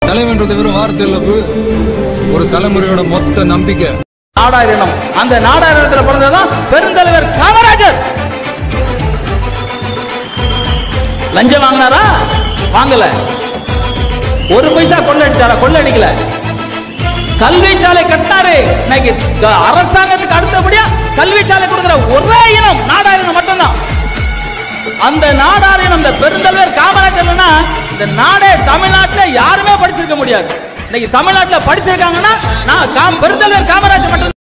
தலைவன்றது வெறும் வார்த்தையில் ஒரு தலைமுறையோட மொத்த நம்பிக்கை. நாடார் இனம், அந்த நாடார் இனத்தில் பிறந்ததான் பெருந்தலைவர் காமராஜர். லஞ்சம் வாங்கினாரா? வாங்கல. ஒரு பைசா கொள்ளடிச்சாரா? கொள்ளடிக்கல. கல்வி சாலை கட்டினாரு. இன்னைக்கு அரசாங்கத்துக்கு அடுத்தபடியா கல்வி சாலை கொடுக்கிற ஒரே இனம் நாடார் இனம் மட்டும்தான். அந்த நாடார் இனம் இந்த பெருந்தலைவர் காமராஜர். இந்த நாடே தமிழ்நாட்டில் யாருமே படிச்சிருக்க முடியாது. இன்னைக்கு தமிழ்நாட்டில் படிச்சிருக்காங்கன்னா பெருந்தலைவர் காமராஜர் மட்டும்.